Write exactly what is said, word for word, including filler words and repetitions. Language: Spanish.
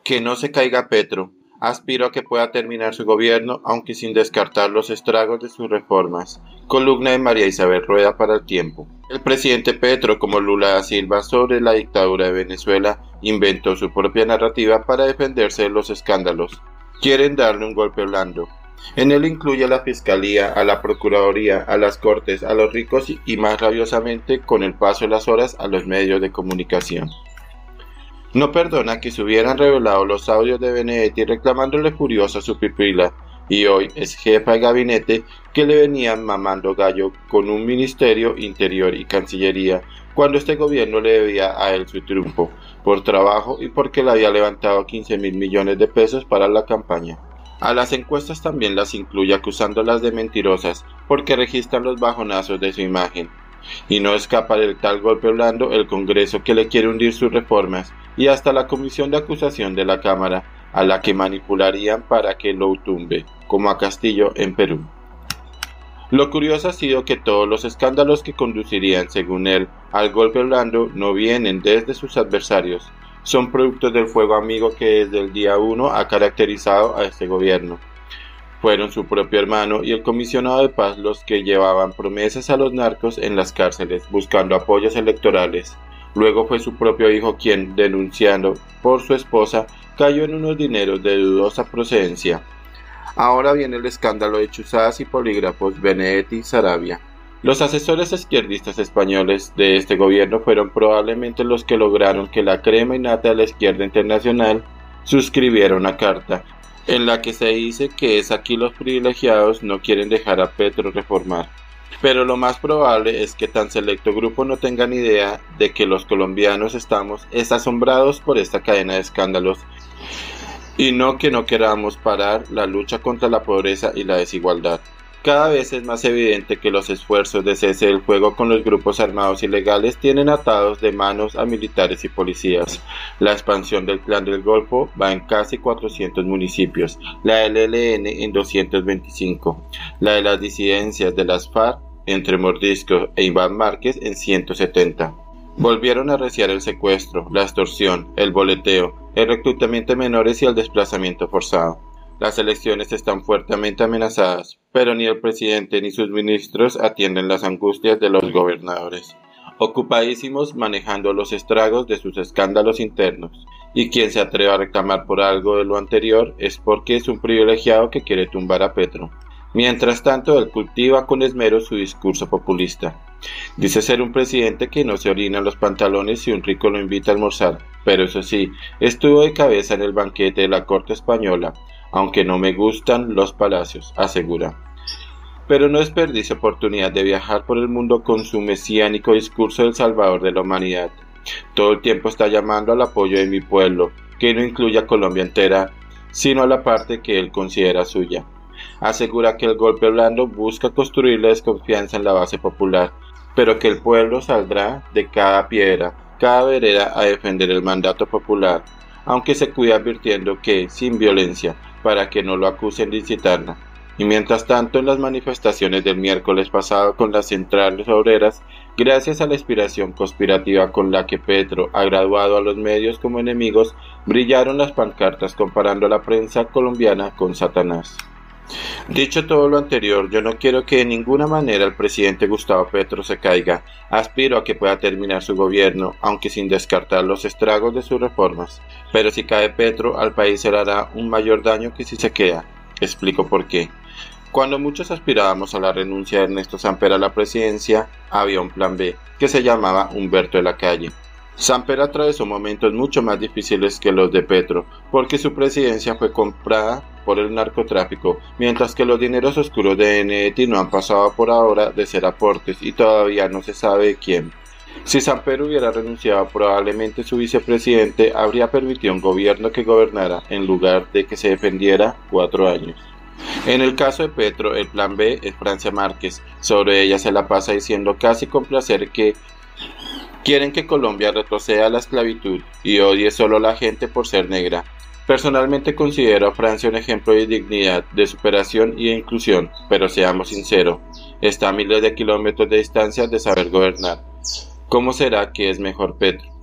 Que no se caiga Petro. Aspiro a que pueda terminar su gobierno, aunque sin descartar los estragos de sus reformas. Columna de María Isabel Rueda para El Tiempo. El presidente Petro, como Lula da Silva sobre la dictadura de Venezuela, inventó su propia narrativa para defenderse de los escándalos. Quieren darle un golpe blando. En él incluye a la Fiscalía, a la Procuraduría, a las Cortes, a los ricos y más rabiosamente, con el paso de las horas, a los medios de comunicación. No perdona que se hubieran revelado los audios de Benedetti reclamándole furiosa a su pipila, y hoy es jefa de gabinete que le venían mamando gallo con un ministerio, Interior y Cancillería, cuando este gobierno le debía a él su triunfo, por trabajo y porque le había levantado quince mil millones de pesos para la campaña. A las encuestas también las incluye acusándolas de mentirosas, porque registran los bajonazos de su imagen. Y no escapa del tal golpe blando el Congreso que le quiere hundir sus reformas, y hasta la Comisión de Acusación de la Cámara, a la que manipularían para que lo tumbe, como a Castillo en Perú. Lo curioso ha sido que todos los escándalos que conducirían, según él, al golpe blando no vienen desde sus adversarios, son productos del fuego amigo que desde el día uno ha caracterizado a este gobierno. Fueron su propio hermano y el comisionado de paz los que llevaban promesas a los narcos en las cárceles, buscando apoyos electorales. Luego fue su propio hijo quien, denunciando por su esposa, cayó en unos dineros de dudosa procedencia. Ahora viene el escándalo de chuzadas y polígrafos Benedetti y Saravia. Los asesores izquierdistas españoles de este gobierno fueron probablemente los que lograron que la crema innata de la izquierda internacional suscribiera una carta, en la que se dice que es aquí los privilegiados no quieren dejar a Petro reformar. Pero lo más probable es que tan selecto grupo no tengan idea de que los colombianos estamos es asombrados por esta cadena de escándalos, y no que no queramos parar la lucha contra la pobreza y la desigualdad. Cada vez es más evidente que los esfuerzos de cese del fuego con los grupos armados ilegales tienen atados de manos a militares y policías. La expansión del Plan del Golfo va en casi cuatrocientos municipios, la del E L N en doscientos veinticinco, la de las disidencias de las FARC entre Mordisco e Iván Márquez en ciento setenta. Volvieron a arreciar el secuestro, la extorsión, el boleteo, el reclutamiento de menores y el desplazamiento forzado. Las elecciones están fuertemente amenazadas, pero ni el presidente ni sus ministros atienden las angustias de los gobernadores, ocupadísimos manejando los estragos de sus escándalos internos, y quien se atreva a reclamar por algo de lo anterior es porque es un privilegiado que quiere tumbar a Petro. Mientras tanto, él cultiva con esmero su discurso populista. Dice ser un presidente que no se orina en los pantalones si un rico lo invita a almorzar, pero eso sí, estuvo de cabeza en el banquete de la corte española, aunque no me gustan los palacios, asegura. Pero no desperdicia oportunidad de viajar por el mundo con su mesiánico discurso del salvador de la humanidad. Todo el tiempo está llamando al apoyo de mi pueblo, que no incluye a Colombia entera, sino a la parte que él considera suya. Asegura que el golpe blando busca construir la desconfianza en la base popular, pero que el pueblo saldrá de cada piedra, cada vereda a defender el mandato popular, aunque se cuida advirtiendo que, sin violencia, para que no lo acusen de incitarla. Y mientras tanto, en las manifestaciones del miércoles pasado con las centrales obreras, gracias a la inspiración conspirativa con la que Petro ha graduado a los medios como enemigos, brillaron las pancartas comparando a la prensa colombiana con Satanás. Dicho todo lo anterior, yo no quiero que de ninguna manera el presidente Gustavo Petro se caiga. Aspiro a que pueda terminar su gobierno, aunque sin descartar los estragos de sus reformas. Pero si cae Petro, al país se le hará un mayor daño que si se queda. Explico por qué. Cuando muchos aspirábamos a la renuncia de Ernesto Samper a la presidencia, había un plan B, que se llamaba Humberto de la Calle. Samper atravesó momentos mucho más difíciles que los de Petro, porque su presidencia fue comprada por el narcotráfico, mientras que los dineros oscuros de Benedetti no han pasado por ahora de ser aportes y todavía no se sabe de quién. Si Samper hubiera renunciado, probablemente su vicepresidente habría permitido un gobierno que gobernara en lugar de que se defendiera cuatro años. En el caso de Petro, el plan B es Francia Márquez. Sobre ella se la pasa diciendo casi con placer que quieren que Colombia retroceda a la esclavitud y odie solo a la gente por ser negra. Personalmente considero a Francia un ejemplo de dignidad, de superación y de inclusión, pero seamos sinceros, está a miles de kilómetros de distancia de saber gobernar. ¿Cómo será que es mejor Petro?